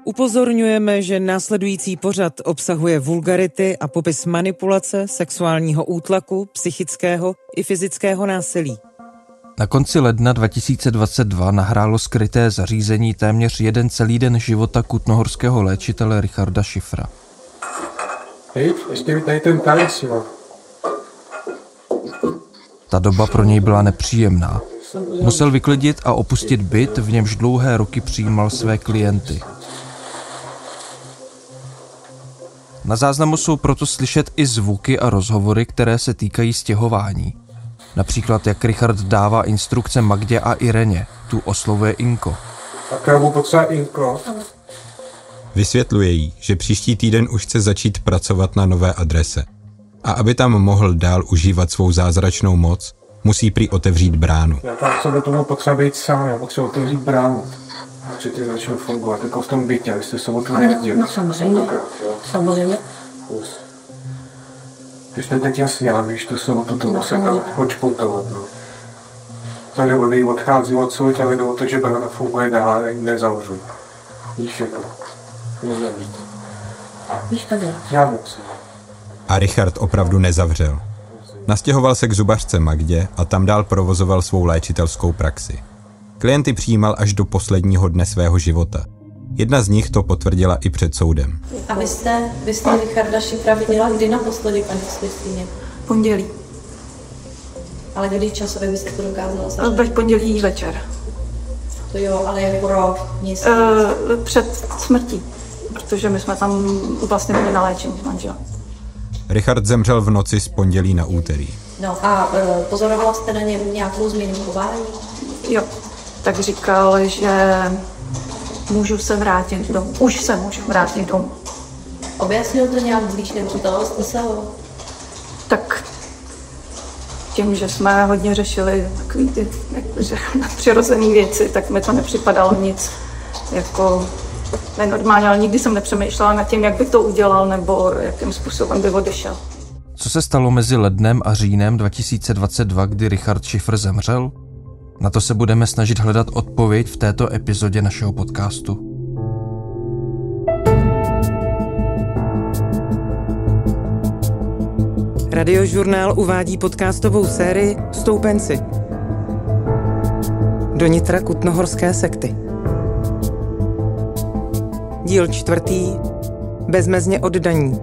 Upozorňujeme, že následující pořad obsahuje vulgarity a popis manipulace, sexuálního útlaku, psychického i fyzického násilí. Na konci ledna 2022 nahrálo skryté zařízení téměř jeden celý den života kutnohorského léčitele Richarda Schiffera. Hej, ještě mi tady ten tanec, jo. Ta doba pro něj byla nepříjemná. Musel vyklidit a opustit byt, v němž dlouhé roky přijímal své klienty. Na záznamu jsou proto slyšet i zvuky a rozhovory, které se týkají stěhování. Například, jak Richard dává instrukce Magdě a Ireně, tu oslovuje Inko. Tak já mu potřeba Inko. Vysvětluje jí, že příští týden už chce začít pracovat na nové adrese. A aby tam mohl dál užívat svou zázračnou moc, musí prý otevřít bránu. Já tam sobě tomu potřeba být sám, já potřeba otevřít bránu. Že ty začnou fungovat, jako v tom bytě, abyste se o to nejezdili. No samozřejmě, samozřejmě. Ty jste teď jasně, ale víš, to se o to muset odšpoutovat, no. Tady vody odchází odsud, ale jde o to, že brána funguje dál a nezavřu. Víš, jako. Nezavřít. Víš, tak je. Já musím. A Richard opravdu nezavřel. Nastěhoval se k zubařce Magdě a tam dál provozoval svou léčitelskou praxi. Klienty přijímal až do posledního dne svého života. Jedna z nich to potvrdila i před soudem. A vy jste Richarda Schiffera viděla kdy naposledy, paní Kristýně? Pondělí. Ale kdy časově byste to dokázala zažít? Byl pondělí večer. To jo, ale jako rok, měsíc. Před smrtí, protože my jsme tam vlastně byli na léčení s manželem. Richard zemřel v noci z pondělí na úterý. No a pozorovala jste na něm nějakou změnu chování? Jo, tak říkal, že můžu se vrátit domů. Už se můžu vrátit domů. Objasnil to nějak blíž, nepřítalo jste se ho? Tak tím, že jsme hodně řešili takový ty přirozené věci, tak mi to nepřipadalo nic jako nenormálně, ale nikdy jsem nepřemýšlela nad tím, jak by to udělal nebo jakým způsobem by odešel. Co se stalo mezi lednem a říjnem 2022, kdy Richard Schiffer zemřel? Na to se budeme snažit hledat odpověď v této epizodě našeho podcastu. Radiožurnál uvádí podcastovou sérii Stoupenci. Do nitra kutnohorské sekty. Díl 4. Bezmezně oddaní.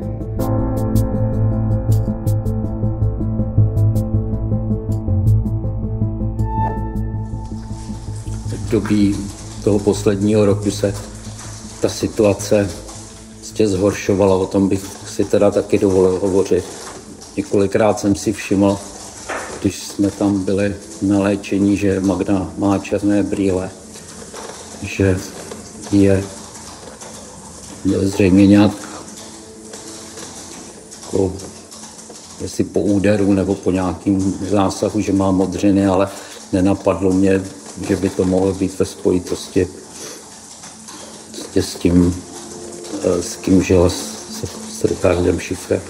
V době toho posledního roku se ta situace zhoršovala, o tom bych si teda taky dovolil hovořit. Několikrát jsem si všiml, když jsme tam byli na léčení, že Magda má černé brýle, že je zřejmě nějak jako, jestli po úderu nebo po nějakým zásahu, že má modřiny, ale nenapadlo mě, že by to mohlo být ve spojitosti s tím, s kým žila s Richardem Schifferem.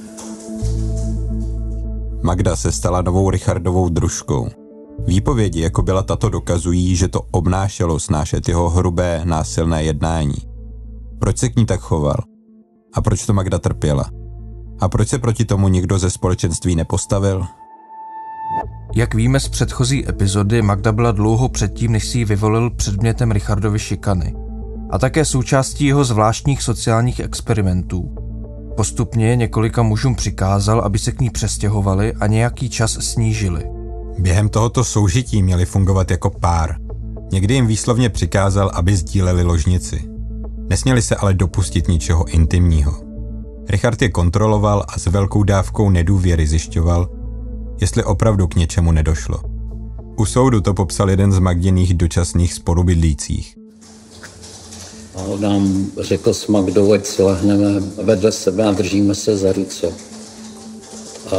Magda se stala novou Richardovou družkou. Výpovědi, jako byla tato, dokazují, že to obnášelo snášet jeho hrubé, násilné jednání. Proč se k ní tak choval? A proč to Magda trpěla? A proč se proti tomu nikdo ze společenství nepostavil? Jak víme z předchozí epizody, Magda byla dlouho předtím, než si ji vyvolil předmětem Richardovy šikany. A také součástí jeho zvláštních sociálních experimentů. Postupně několika mužům přikázal, aby se k ní přestěhovali a nějaký čas snížili. Během tohoto soužití měli fungovat jako pár. Někdy jim výslovně přikázal, aby sdíleli ložnici. Nesměli se ale dopustit ničeho intimního. Richard je kontroloval a s velkou dávkou nedůvěry zjišťoval, jestli opravdu k něčemu nedošlo. U soudu to popsal jeden z Magdiných dočasných spolubydlících. A on nám řekl s Magdou, ať si lehneme vedle sebe a držíme se za ruce. A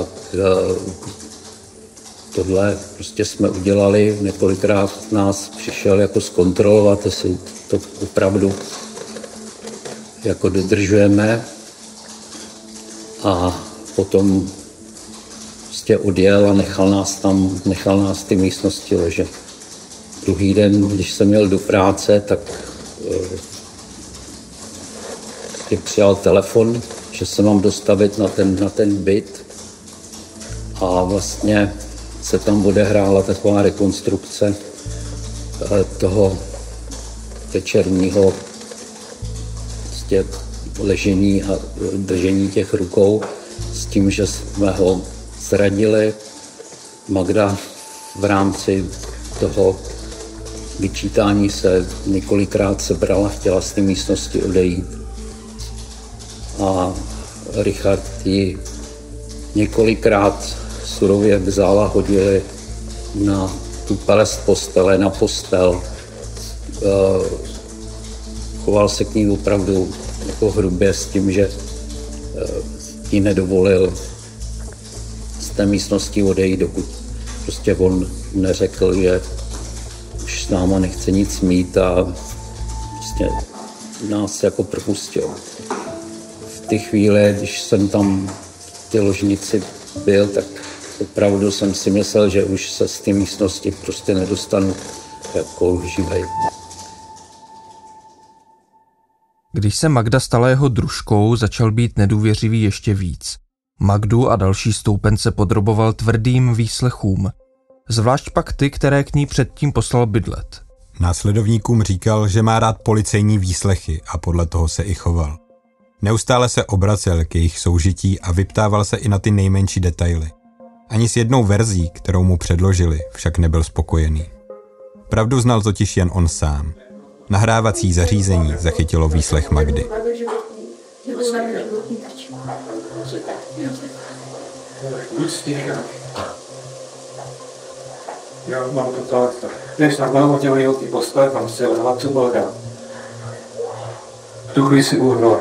tohle prostě jsme udělali, několikrát nás přišel jako zkontrolovat, jestli to opravdu jako dodržujeme. A potom prostě odjel a nechal nás v té místnosti ležet. Druhý den, když jsem jel do práce, tak prostě přijal telefon, že se mám dostavit na ten byt a vlastně se tam odehrála taková rekonstrukce toho večerního prostě ležení a držení těch rukou s tím, že jsme ho zranili. Magda v rámci toho vyčítání se několikrát sebrala, chtěla z té místnosti odejít. A Richard ji několikrát surově vzal a hodili na tu pelest postele, na postel. Choval se k ní opravdu jako hrubě s tím, že jí nedovolil z té místnosti odejít, dokud prostě on neřekl, že už s náma nechce nic mít a prostě nás jako propustil. V té chvíli, když jsem tam v té ložnici byl, tak opravdu jsem si myslel, že už se z té místnosti prostě nedostanu jako živej. Když se Magda stala jeho družkou, začal být nedůvěřivý ještě víc. Magdu a další stoupence podroboval tvrdým výslechům, zvlášť pak ty, které k ní předtím poslal bydlet. Následovníkům říkal, že má rád policejní výslechy a podle toho se i choval. Neustále se obracel k jejich soužití a vyptával se i na ty nejmenší detaily. Ani s jednou verzí, kterou mu předložili, však nebyl spokojený. Pravdu znal totiž jen on sám. Nahrávací zařízení zachytilo výslech Magdy. Já mám to tak. Když tak mám oddělení od té postele, tam se odhovat, co bylo dál. V tu chvíli si uhnula.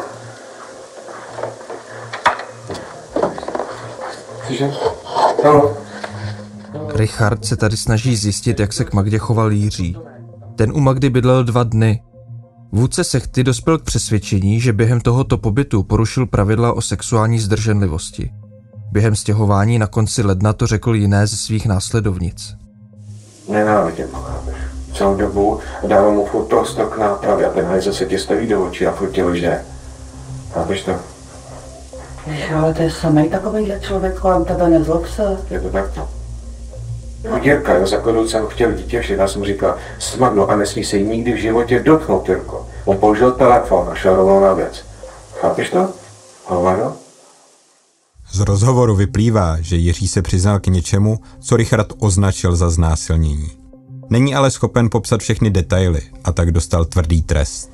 Cože? Halo? Richard se tady snaží zjistit, jak se k Magdě choval Jiří. Ten u Magdy bydlel 2 dny. Vůdce sekty dospěl k přesvědčení, že během tohoto pobytu porušil pravidla o sexuální zdrženlivosti. Během stěhování na konci ledna to řekl jiné ze svých následovnic. Nenávidím ho, chápeš. Celou dobu dávám mu furt prostor k nápravě a ten hajzl se ti staví do očí a furt tě lže. Chápeš to? Ale to je samej takovýhle člověk, kolem tebe nezlob se. Je to takto. Jirka, jo, za kodou jsem chtěl dítě, všechna jsem říkal, Smagno, a nesmí se jí nikdy v životě dotknout, Jirko. On použil telefon a šel rovnou na věc. Chápeš to? Hovado? Z rozhovoru vyplývá, že Jiří se přiznal k něčemu, co Richard označil za znásilnění. Není ale schopen popsat všechny detaily a tak dostal tvrdý trest.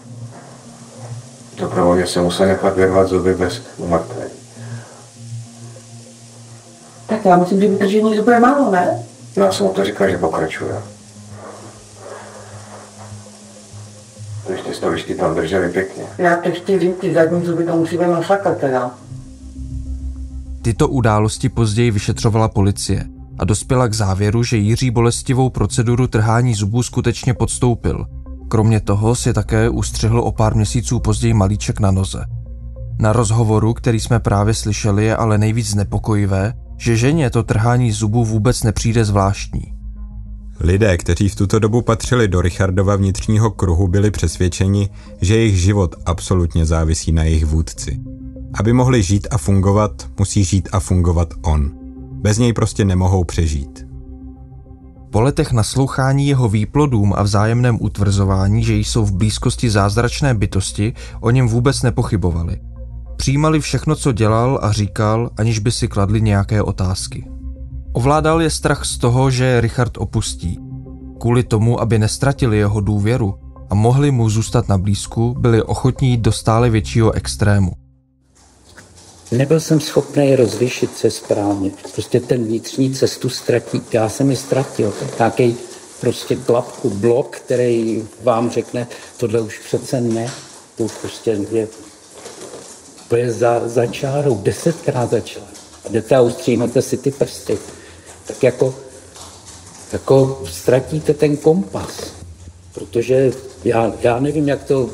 Dobrovolně se musel nechat vyrvat zuby bez umrtvení. Tak já myslím, že vydržení to bude málo, ne? No, já jsem mu to říkal, že pokračuje. Když ty stoličky tam drželi pěkně. Já teď chci říct, ty zadní zuby to musíme masakat teda. Tyto události později vyšetřovala policie a dospěla k závěru, že Jiří bolestivou proceduru trhání zubů skutečně podstoupil. Kromě toho si také ustřihl o pár měsíců později malíček na noze. Na rozhovoru, který jsme právě slyšeli, je ale nejvíc znepokojivé, že ženě to trhání zubů vůbec nepřijde zvláštní. Lidé, kteří v tuto dobu patřili do Richardova vnitřního kruhu, byli přesvědčeni, že jejich život absolutně závisí na jejich vůdci. Aby mohli žít a fungovat, musí žít a fungovat on. Bez něj prostě nemohou přežít. Po letech naslouchání jeho výplodům a vzájemném utvrzování, že jsou v blízkosti zázračné bytosti, o něm vůbec nepochybovali. Přijímali všechno, co dělal a říkal, aniž by si kladli nějaké otázky. Ovládal je strach z toho, že Richard opustí. Kvůli tomu, aby nestratili jeho důvěru a mohli mu zůstat na blízku, byli ochotní jít do stále většího extrému. Nebyl jsem schopný rozlišit se správně. Prostě ten vnitřní cestu ztratí. Já jsem ji ztratil. Nějaký prostě klapku, blok, který vám řekne, tohle už přece ne. To prostě je za čárou, 10krát za čárou. A jdete a ustříhnete si ty prsty. Tak jako ztratíte ten kompas. Protože já nevím, jak to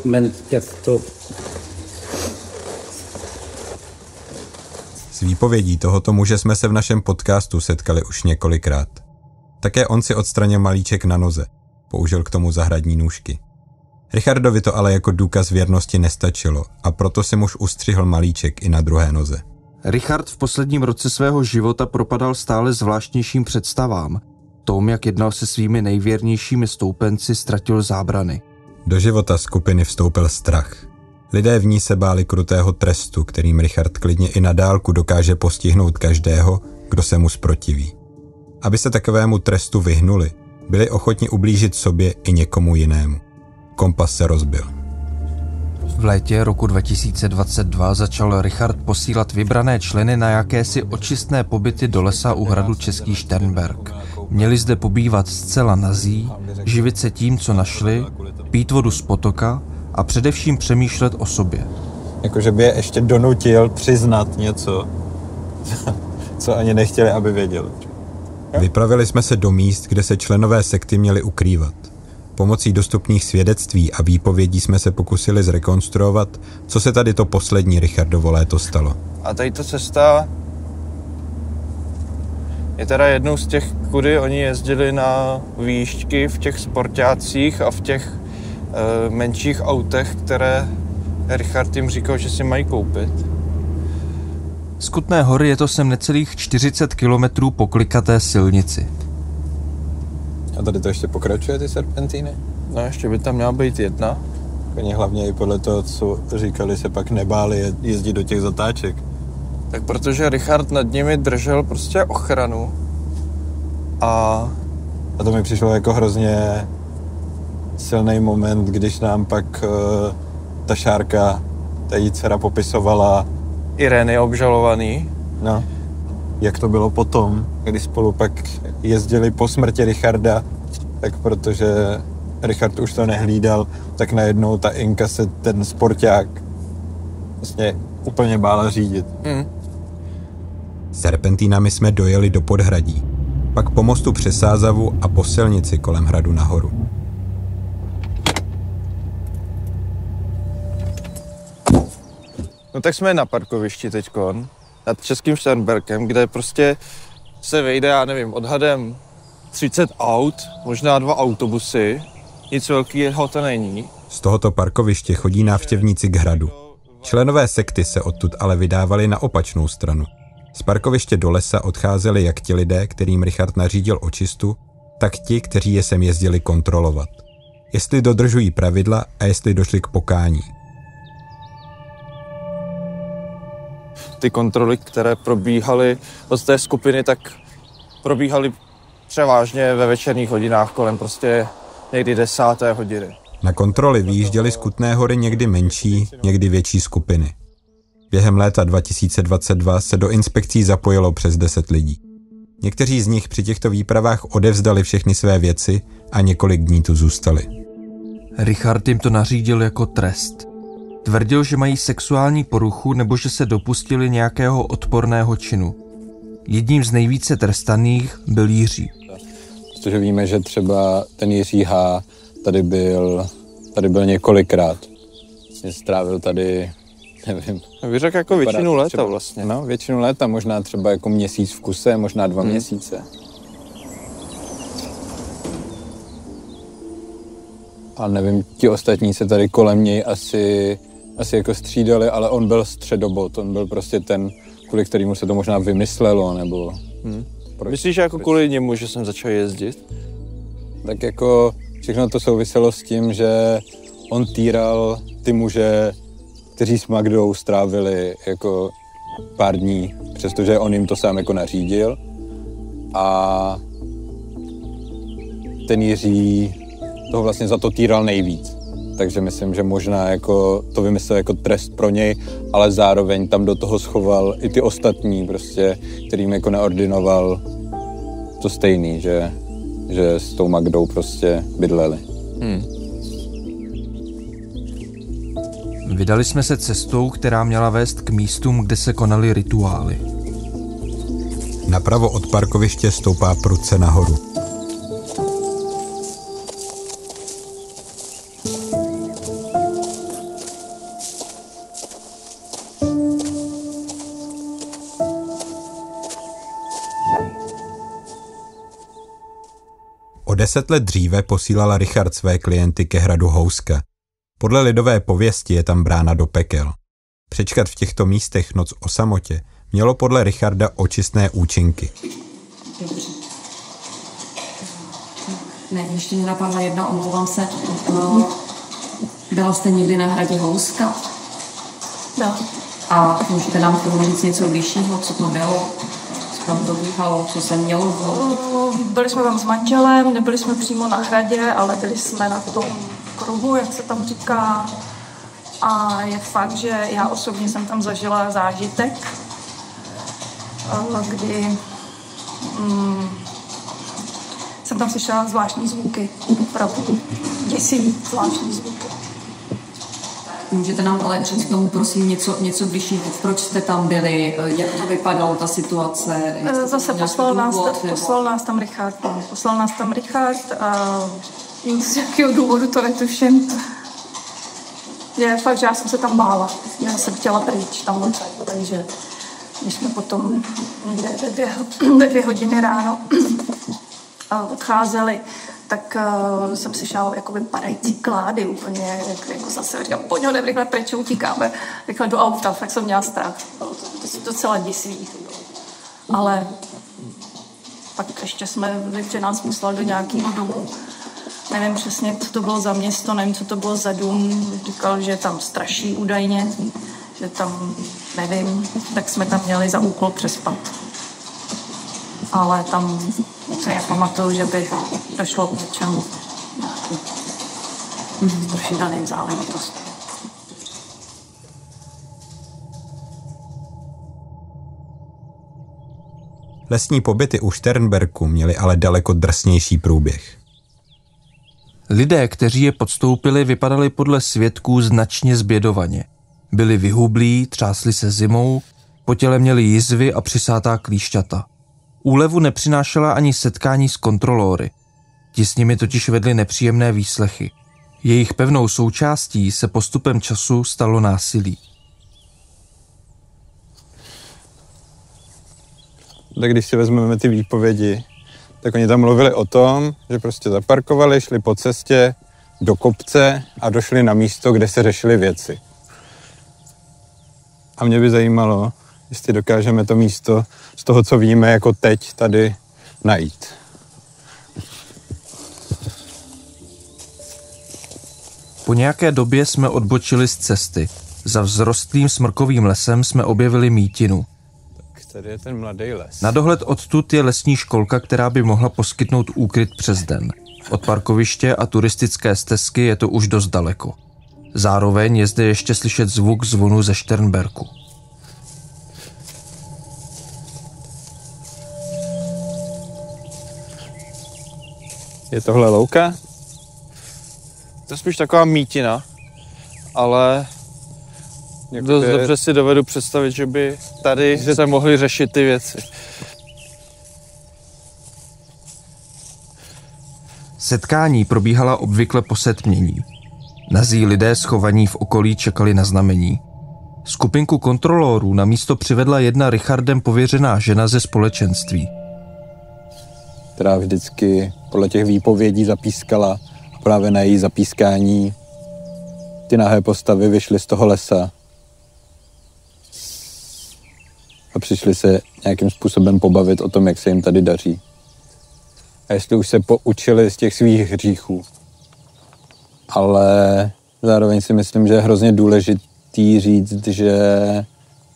S výpovědí tohoto muže jsme se v našem podcastu setkali už několikrát. Také on si odstranil malíček na noze. Použil k tomu zahradní nůžky. Richardovi to ale jako důkaz věrnosti nestačilo a proto si muž ustřihl malíček i na druhé noze. Richard v posledním roce svého života propadal stále zvláštnějším představám. Tom, jak jednal se svými nejvěrnějšími stoupenci, ztratil zábrany. Do života skupiny vstoupil strach. Lidé v ní se báli krutého trestu, kterým Richard klidně i na dálku dokáže postihnout každého, kdo se mu zprotiví. Aby se takovému trestu vyhnuli, byli ochotni ublížit sobě i někomu jinému. Kompas se rozbil. V létě roku 2022 začal Richard posílat vybrané členy na jakési očistné pobyty do lesa u hradu Český Šternberk. Měli zde pobývat zcela nazí, živit se tím, co našli, pít vodu z potoka a především přemýšlet o sobě. Jakože by je ještě donutil přiznat něco, co ani nechtěli, aby věděli. Vypravili jsme se do míst, kde se členové sekty měli ukrývat. Pomocí dostupných svědectví a výpovědí jsme se pokusili zrekonstruovat, co se tady to poslední Richardovo léto stalo. A tady ta cesta je teda jednou z těch, kudy oni jezdili na výšťky v těch sportácích a v těch menších autech, které Richard jim říkal, že si mají koupit. Z Kutné Hory je to sem necelých 40 kilometrů po klikaté silnici. A tady to ještě pokračuje, ty serpentíny? No ještě by tam měla být jedna. Oni hlavně i podle toho, co říkali, se pak nebáli jezdit do těch zatáček. Tak protože Richard nad nimi držel prostě ochranu. A to mi přišlo jako hrozně silný moment, když nám pak ta Šárka, ta jí dcera popisovala Ireny obžalovaný. No, jak to bylo potom, když spolu pak jezdili po smrti Richarda, tak protože Richard už to nehlídal, tak najednou ta Inka se ten sporták vlastně úplně bála řídit. Serpentínami jsme dojeli do Podhradí, pak po mostu přes Sázavu a po silnici kolem hradu nahoru. No tak jsme na parkovišti teďkon, nad Českým Šternberkem, kde prostě se vejde, já nevím, odhadem 30 aut, možná 2 autobusy, nic velkého to není. Z tohoto parkoviště chodí návštěvníci k hradu. Členové sekty se odtud ale vydávali na opačnou stranu. Z parkoviště do lesa odcházeli jak ti lidé, kterým Richard nařídil očistu, tak ti, kteří je sem jezdili kontrolovat. Jestli dodržují pravidla a jestli došli k pokání. Ty kontroly, které probíhaly od té skupiny, tak probíhaly převážně ve večerních hodinách kolem prostě někdy 10. hodiny. Na kontroly vyjížděly z Kutné Hory někdy menší, někdy větší skupiny. Během léta 2022 se do inspekcí zapojilo přes 10 lidí. Někteří z nich při těchto výpravách odevzdali všechny své věci a několik dní tu zůstali. Richard jim to nařídil jako trest. Tvrdil, že mají sexuální poruchu nebo že se dopustili nějakého odporného činu. Jedním z nejvíce trestaných byl Jiří. Protože víme, že třeba ten Jiří H. tady byl několikrát. Strávil tady, nevím. Bych řekl jako většinu léta třeba, vlastně. No, většinu léta, možná třeba jako měsíc v kuse, možná 2 měsíce. A nevím, ti ostatní se tady kolem něj asi jako střídali, ale on byl středobod, on byl prostě ten, kvůli kterému se to možná vymyslelo, nebo... Myslíš, že jako kvůli němu, že jsem začal jezdit? Tak jako všechno to souviselo s tím, že on týral ty muže, kteří s Magdou strávili jako pár dní, přestože on jim to sám jako nařídil. A ten Jiří toho vlastně za to týral nejvíc. Takže myslím, že možná jako to vymyslel jako trest pro něj, ale zároveň tam do toho schoval i ty ostatní, prostě, kterým jako neordinoval to stejný, že s tou Magdou prostě bydleli. Vydali jsme se cestou, která měla vést k místům, kde se konaly rituály. Napravo od parkoviště stoupá prudce nahoru. O 10 let dříve posílal Richard své klienty ke hradu Houska, Podle lidové pověsti je tam brána do pekel. Přečkat v těchto místech noc o samotě mělo podle Richarda očistné účinky. Dobře. Ne, ještě mě napadla jedna, omlouvám se. Byla jste někdy na hradě Houska? Byla. A můžete nám k tomu říct něco bližšího, co to bylo? Co tam probíhalo, co se mělo? Byli jsme tam s manželem, nebyli jsme přímo na hradě, ale byli jsme na tom kruhu, jak se tam říká. A je fakt, že já osobně jsem tam zažila zážitek, kdy jsem tam slyšela zvláštní zvuky, opravdu děsivý zvláštní zvuky. Můžete nám ale říct k tomu, prosím, něco bližšího, proč jste tam byli, jak to vypadalo, ta situace? Zase poslal nás tam Richard a z jakého důvodu to netuším. Je fakt, že já jsem se tam bála. Já jsem chtěla pryč tam odsaď, takže když jsme potom někde ve 2 hodiny ráno odcházeli, tak jsem slyšela jakoby padající klády úplně, jako zase říkám, pojď jdem rychle pryč, utíkáme rychle do auta, fakt jsem měla strach. To docela děsivý. Ale pak ještě že nás poslal do nějakého domu. Nevím přesně, co to bylo za město, nevím, co to bylo za dům. Říkal, že tam straší údajně, že tam, nevím, tak jsme tam měli za úkol přespat. Ale tam se nepamatuju, že by došlo k něčemu strašidelným záležitostem. Lesní pobyty u Šternberku měly ale daleko drsnější průběh. Lidé, kteří je podstoupili, vypadali podle svědků značně zbědovaně. Byli vyhublí, třásli se zimou, po těle měli jizvy a přisátá klíšťata. Úlevu nepřinášela ani setkání s kontrolóry. Ti s nimi totiž vedli nepříjemné výslechy. Jejich pevnou součástí se postupem času stalo násilí. Tak když si vezmeme ty výpovědi, tak oni tam mluvili o tom, že prostě zaparkovali, šli po cestě do kopce a došli na místo, kde se řešily věci. A mě by zajímalo, jestli dokážeme to místo z toho, co víme jako teď, tady najít. Po nějaké době jsme odbočili z cesty. Za vzrostlým smrkovým lesem jsme objevili mýtinu. Tak tady je ten mladý les. Na dohled odtud je lesní školka, která by mohla poskytnout úkryt přes den. Od parkoviště a turistické stezky je to už dost daleko. Zároveň je zde ještě slyšet zvuk zvonu ze Šternberku. Je tohle louka? To je spíš taková mýtina, ale dost dobře si dovedu představit, že by tady se mohly řešit ty věci. Setkání probíhala obvykle po setmění. Nazí lidé schovaní v okolí čekali na znamení. Skupinku kontrolórů na místo přivedla jedna Richardem pověřená žena ze společenství. Která vždycky podle těch výpovědí zapískala. Právě na její zapískání ty nahé postavy vyšly z toho lesa a přišli se nějakým způsobem pobavit o tom, jak se jim tady daří. A jestli už se poučili z těch svých hříchů. Ale zároveň si myslím, že je hrozně důležitý říct, že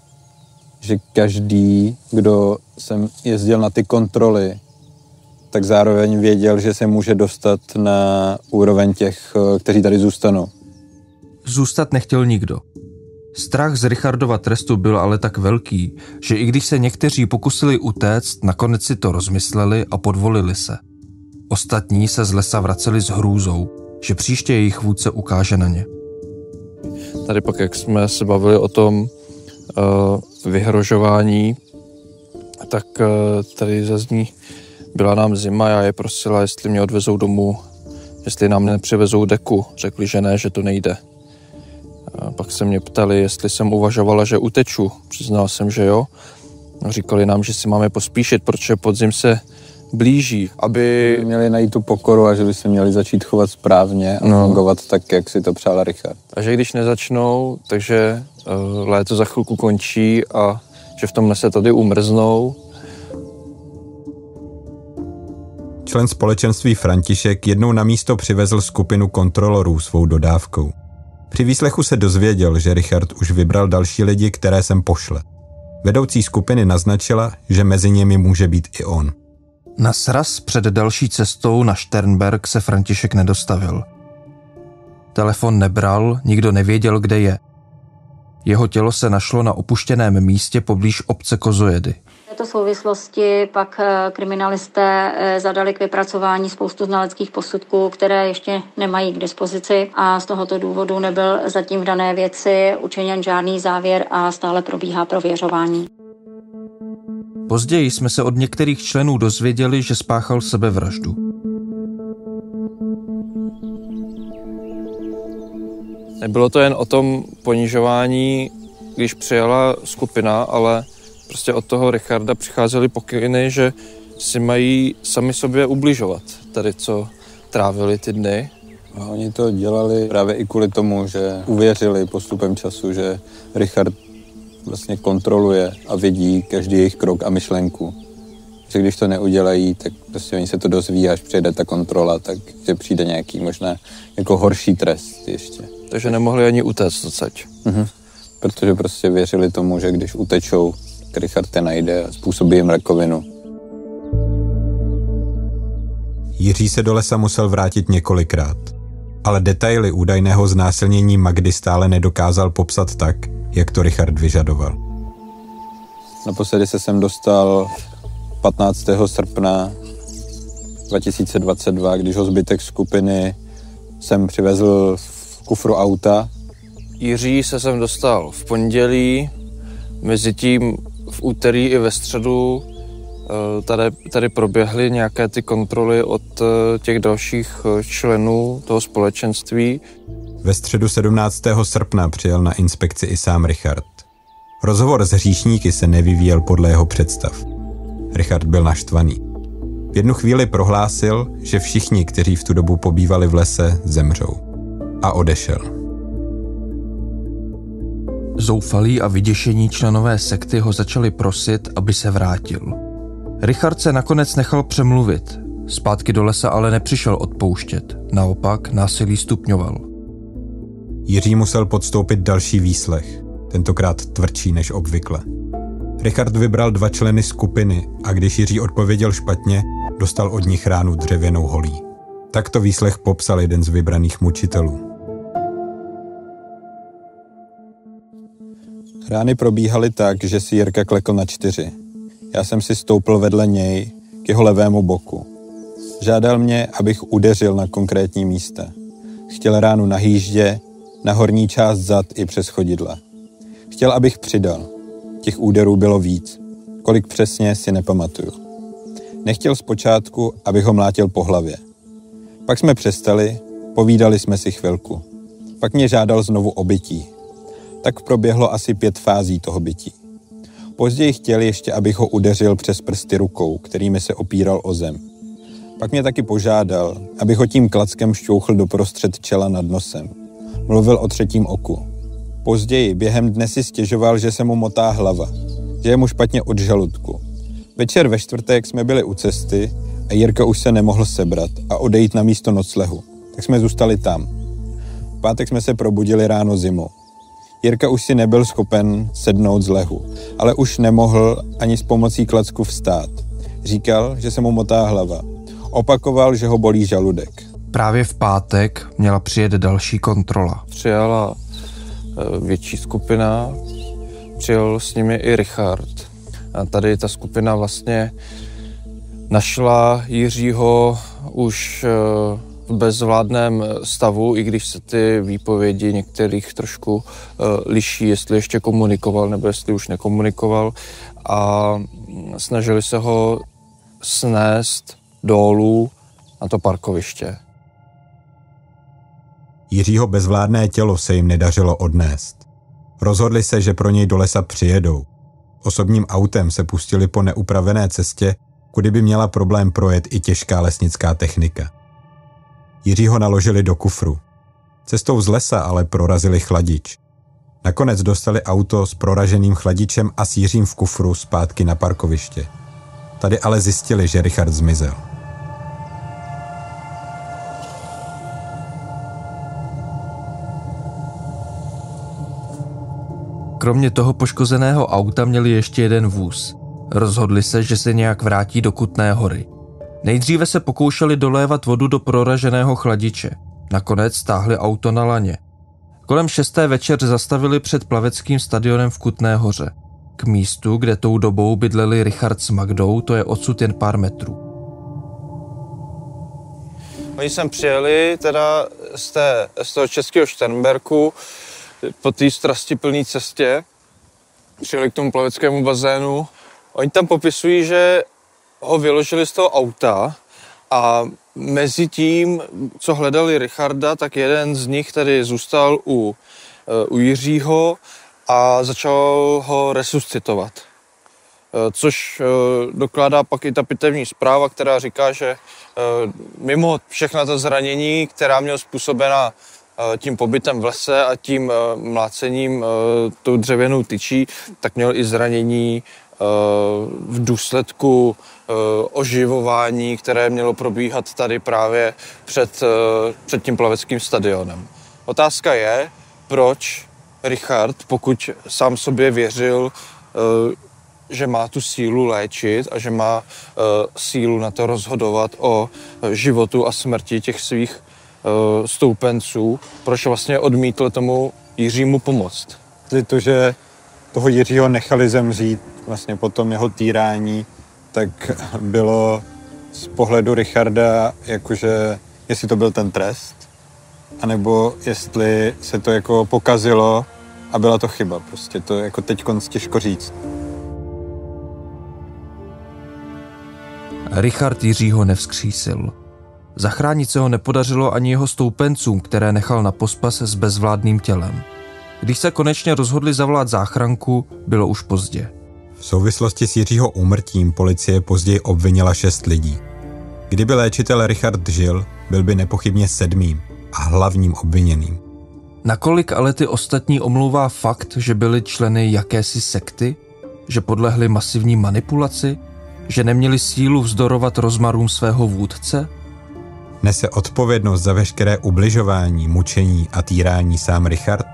každý, kdo sem jezdil na ty kontroly, tak zároveň věděl, že se může dostat na úroveň těch, kteří tady zůstanou. Zůstat nechtěl nikdo. Strach z Richardova trestu byl ale tak velký, že i když se někteří pokusili utéct, nakonec si to rozmysleli a podvolili se. Ostatní se z lesa vraceli s hrůzou, že příště jejich vůdce ukáže na ně. Tady pak, jak jsme se bavili o tom vyhrožování, tak tady zazní, byla nám zima, já je prosila, jestli mě odvezou domů, jestli nám nepřivezou deku. Řekli, že ne, že to nejde. A pak se mě ptali, jestli jsem uvažovala, že uteču. Přiznal jsem, že jo. Říkali nám, že si máme pospíšit, protože podzim se blíží, aby měli najít tu pokoru a že by se měli začít chovat správně a fungovat tak, jak si to přál Richard. A že když nezačnou, takže léto za chvilku končí a že v tom lese tady umrznou. Člen společenství František jednou na místo přivezl skupinu kontrolorů svou dodávkou. Při výslechu se dozvěděl, že Richard už vybral další lidi, které sem pošle. Vedoucí skupiny naznačila, že mezi nimi může být i on. Na sraz před další cestou na Šternberk se František nedostavil. Telefon nebral, nikdo nevěděl, kde je. Jeho tělo se našlo na opuštěném místě poblíž obce Kozojedy. V této souvislosti pak kriminalisté zadali k vypracování spoustu znaleckých posudků, které ještě nemají k dispozici a z tohoto důvodu nebyl zatím v dané věci učiněn žádný závěr a stále probíhá prověřování. Později jsme se od některých členů dozvěděli, že spáchal sebevraždu. Nebylo to jen o tom ponižování, když přijela skupina, ale prostě od toho Richarda přicházely pokyny, že si mají sami sobě ubližovat, tady co trávili ty dny. A oni to dělali právě i kvůli tomu, že uvěřili postupem času, že Richard vlastně kontroluje a vidí každý jejich krok a myšlenku. Že když to neudělají, tak prostě oni se to dozví, až přijde ta kontrola, takže přijde nějaký možná jako horší trest ještě. Takže nemohli ani utéct odsaď. Protože prostě věřili tomu, že když utečou, tak Richard je najde a způsobí jim rakovinu. Jiří se do lesa musel vrátit několikrát, ale detaily údajného znásilnění Magdy stále nedokázal popsat tak, jak to Richard vyžadoval. Naposledy se sem dostal 15. srpna 2022, když ho zbytek skupiny sem přivezl v kufru auta. Jiří se sem dostal v pondělí, mezitím v úterý i ve středu tady proběhly nějaké ty kontroly od těch dalších členů toho společenství. Ve středu 17. srpna přijel na inspekci i sám Richard. Rozhovor s hříšníky se nevyvíjel podle jeho představ. Richard byl naštvaný. V jednu chvíli prohlásil, že všichni, kteří v tu dobu pobývali v lese, zemřou. A odešel. Zoufalí a vyděšení členové sekty ho začali prosit, aby se vrátil. Richard se nakonec nechal přemluvit. Zpátky do lesa ale nepřišel odpouštět. Naopak násilí stupňoval. Jiří musel podstoupit další výslech, tentokrát tvrdší než obvykle. Richard vybral 2 členy skupiny a když Jiří odpověděl špatně, dostal od nich ránu dřevěnou holí. Takto výslech popsal jeden z vybraných mučitelů. Rány probíhaly tak, že si Jirka klekl na 4. Já jsem si stoupl vedle něj k jeho levému boku. Žádal mě, abych udeřil na konkrétní místa. Chtěl ránu na hýždě, na horní část zad i přes chodidla. Chtěl, abych přidal. Těch úderů bylo víc. Kolik přesně si nepamatuju. Nechtěl zpočátku, abych ho mlátil po hlavě. Pak jsme přestali, povídali jsme si chvilku. Pak mě žádal znovu o bití. Tak proběhlo asi 5 fází toho bití. Později chtěl ještě, abych ho udeřil přes prsty rukou, kterými se opíral o zem. Pak mě taky požádal, abych ho tím klackem šťouchl doprostřed čela nad nosem. Mluvil o 3. oku. Později během dne si stěžoval, že se mu motá hlava, že je mu špatně od žaludku. Večer ve čtvrtek jsme byli u cesty a Jirka už se nemohl sebrat a odejít na místo noclehu, tak jsme zůstali tam. V pátek jsme se probudili ráno zimou. Jirka už si nebyl schopen sednout z lehu, ale už nemohl ani s pomocí klacku vstát. Říkal, že se mu motá hlava. Opakoval, že ho bolí žaludek. Právě v pátek měla přijet další kontrola. Přijala větší skupina, přijel s nimi i Richard. A tady ta skupina vlastně našla Jiřího už v bezvládném stavu, i když se ty výpovědi některých trošku liší, jestli ještě komunikoval nebo jestli už nekomunikoval, a snažili se ho snést dolů na to parkoviště. Jiřího bezvládné tělo se jim nedařilo odnést. Rozhodli se, že pro něj do lesa přijedou. Osobním autem se pustili po neupravené cestě kudy by měla problém projet i těžká lesnická technika. Jiřího naložili do kufru. Cestou z lesa ale prorazili chladič. Nakonec dostali auto s proraženým chladičem a s Jiřím v kufru zpátky na parkoviště. Tady ale zjistili, že Richard zmizel. Kromě toho poškozeného auta měli ještě jeden vůz. Rozhodli se, že se nějak vrátí do Kutné Hory. Nejdříve se pokoušeli dolévat vodu do proraženého chladiče. Nakonec stáhli auto na laně. Kolem 6. večer zastavili před plaveckým stadionem v Kutné Hoře. K místu, kde tou dobou bydleli Richard s Magdou, to je odsud jen pár metrů. Oni sem přijeli teda z toho českého Šternberku po té strastiplné cestě. Přijeli k tomu plaveckému bazénu. Oni tam popisují, že ho vyložili z toho auta a mezi tím, co hledali Richarda, tak jeden z nich tady zůstal u Jiřího a začal ho resuscitovat. Což dokládá pak i ta pitevní zpráva, která říká, že mimo všechna ta zranění, která měla způsobena tím pobytem v lese a tím mlácením tou dřevěnou tyčí, tak měl i zranění v důsledku oživování, které mělo probíhat tady právě před tím plaveckým stadionem. Otázka je, proč Richard, pokud sám sobě věřil, že má tu sílu léčit a že má sílu na to rozhodovat o životu a smrti těch svých stoupenců, proč vlastně odmítl tomu Jiřímu pomoct. To, že toho Jiřího nechali zemřít vlastně po tom jeho týrání, tak bylo z pohledu Richarda, jakože jestli to byl ten trest, anebo jestli se to jako pokazilo a byla to chyba. Prostě to jako teďkonc těžko říct. Richard Jiřího nevzkřísil. Zachránit se ho nepodařilo ani jeho stoupencům, které nechal na pospas s bezvládným tělem. Když se konečně rozhodli zavolat záchranku, bylo už pozdě. V souvislosti s Jiřího úmrtím policie později obvinila 6 lidí. Kdyby léčitel Richard žil, byl by nepochybně 7. a hlavním obviněným. Nakolik ale ty ostatní omlouvá fakt, že byli členy jakési sekty? Že podlehli masivní manipulaci? Že neměli sílu vzdorovat rozmarům svého vůdce? Nese odpovědnost za veškeré ubližování, mučení a týrání sám Richard?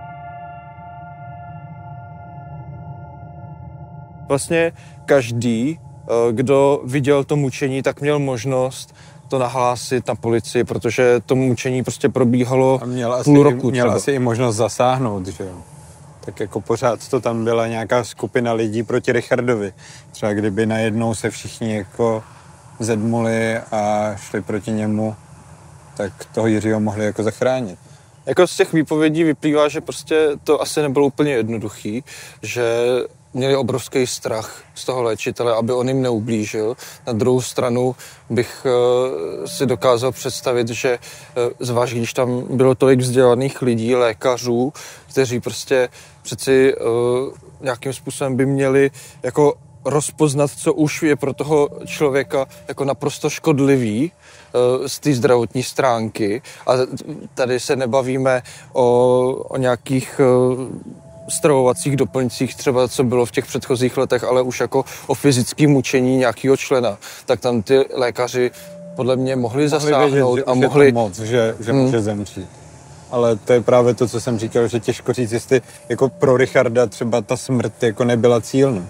Vlastně každý, kdo viděl to mučení, tak měl možnost to nahlásit na policii, protože to mučení prostě probíhalo půl roku. Měl asi i možnost zasáhnout, že jo. Tak jako pořád to tam byla nějaká skupina lidí proti Richardovi. Třeba kdyby najednou se všichni jako zedmuli a šli proti němu, tak toho Jiřího mohli jako zachránit. Jako z těch výpovědí vyplývá, že prostě to asi nebylo úplně jednoduchý, že měli obrovský strach z toho léčitele, aby on jim neublížil. Na druhou stranu bych si dokázal představit, že zvlášť když tam bylo tolik vzdělaných lidí, lékařů, kteří prostě přeci nějakým způsobem by měli jako rozpoznat, co už je pro toho člověka jako naprosto škodlivý z té zdravotní stránky. A tady se nebavíme o nějakých stravovacích doplňcích, třeba co bylo v těch předchozích letech, ale už jako o fyzickém mučení nějakého člena. Tak tam ty lékaři podle mě mohli zasáhnout vědět, a mohli... moc, že může zemřít. Ale to je právě to, co jsem říkal, že těžko říct, jestli jako pro Richarda třeba ta smrt jako nebyla cílna.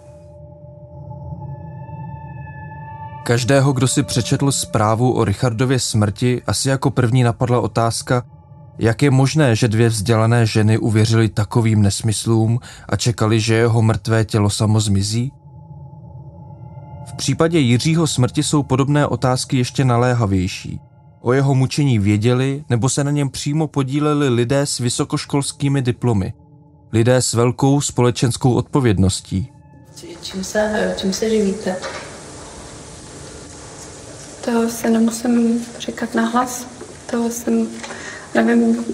Každého, kdo si přečetl zprávu o Richardově smrti, asi jako první napadla otázka, jak je možné, že 2 vzdělané ženy uvěřily takovým nesmyslům a čekali, že jeho mrtvé tělo samo zmizí? V případě Jiřího smrti jsou podobné otázky ještě naléhavější. O jeho mučení věděli, nebo se na něm přímo podíleli lidé s vysokoškolskými diplomy. Lidé s velkou společenskou odpovědností. Čím se živíte? To se nemusím říkat nahlas. To jsem, nevím.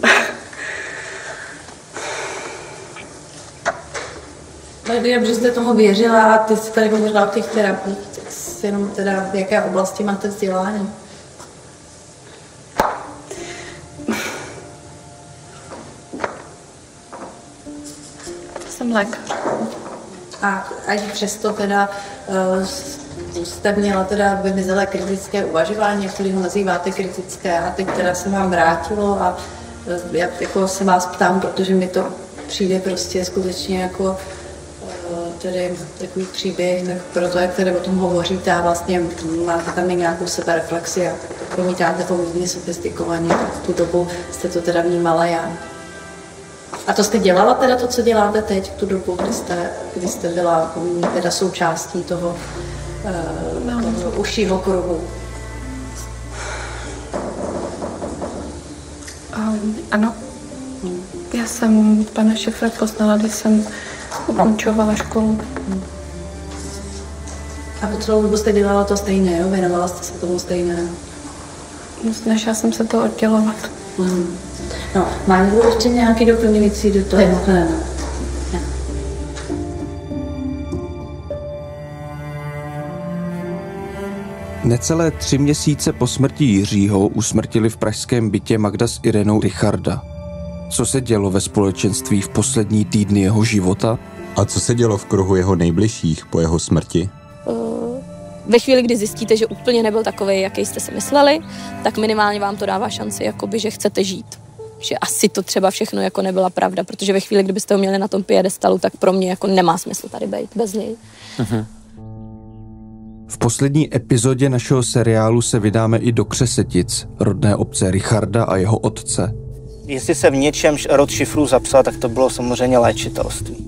Když jste tomu věřila a ty jsi tady hovořila o těch terapiích, Prostě jenom teda v jaké oblasti máte vzdělání? Jsem lékař. A až přesto teda jste měla teda vymizelé kritické uvažování, jak ho nazýváte kritické, a teď teda se vám vrátilo a já jako se vás ptám, protože mi to přijde prostě skutečně jako tedy takový příběh, tak proto, jak tedy o tom hovoříte a vlastně máte tam i nějakou sebereflexi a promítáte poměrně sofistikovaně, v tu dobu jste to teda vnímala já. A to jste dělala teda to, co děláte teď, v tu dobu, kdy jste byla teda součástí toho užšího kruhu? Ano. Já jsem pana Šifra poznala, když jsem ukončovala školu. A po celou dobu jste dělala to stejné, jo? Věnovala jste se tomu stejné? Snažila jsem se to oddělovat. No, má někdo ještě nějaký doplňující do toho? Ne. Necelé 3 měsíce po smrti Jiřího usmrtili v pražském bytě Magda s Irenou Richarda. Co se dělo ve společenství v poslední týdny jeho života? A co se dělo v kruhu jeho nejbližších po jeho smrti? Ve chvíli, kdy zjistíte, že úplně nebyl takovej, jaký jste si mysleli, tak minimálně vám to dává šanci, jakoby, že chcete žít. Že asi to třeba všechno jako nebyla pravda, protože ve chvíli, kdybyste ho měli na tom piedestalu, tak pro mě jako nemá smysl tady být bez něj. V poslední epizodě našeho seriálu se vydáme i do Křesetic, rodné obce Richarda a jeho otce. Jestli se v něčem rod Šifrů zapsal, tak to bylo samozřejmě léčitelství.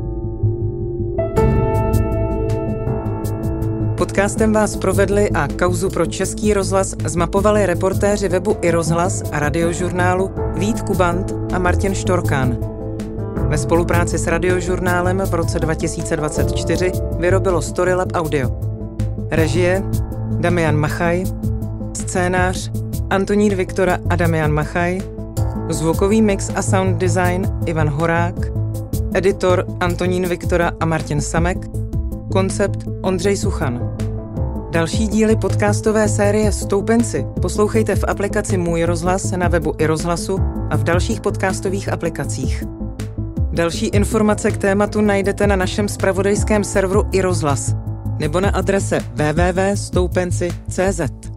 Podcastem vás provedli a kauzu pro Český rozhlas zmapovali reportéři webu iRozhlas a Radiožurnálu Vít Kubant a Martin Štorkán. Ve spolupráci s Radiožurnálem v roce 2024 vyrobilo Storylab Audio. Režie Damian Machaj, scénář Antonín Viktora a Damian Machaj, zvukový mix a sound design Ivan Horák, editor Antonín Viktora a Martin Samek, koncept Ondřej Suchan. Další díly podcastové série Stoupenci poslouchejte v aplikaci Můj rozhlas na webu iRozhlasu a v dalších podcastových aplikacích. Další informace k tématu najdete na našem zpravodajském serveru iRozhlas nebo na adrese www.stoupenci.cz.